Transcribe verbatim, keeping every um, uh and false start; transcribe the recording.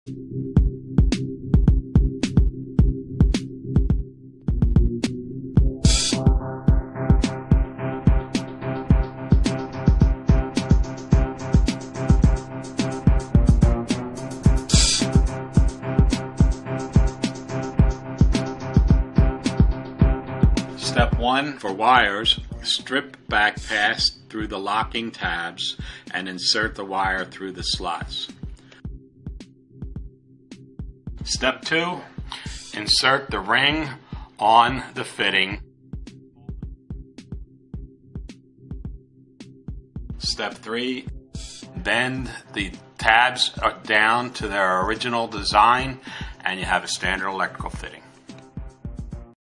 Step one, for wires, strip back pass through the locking tabs and insert the wire through the slots. Step two, insert the ring on the fitting. Step three, bend the tabs down to their original design and you have a standard electrical fitting.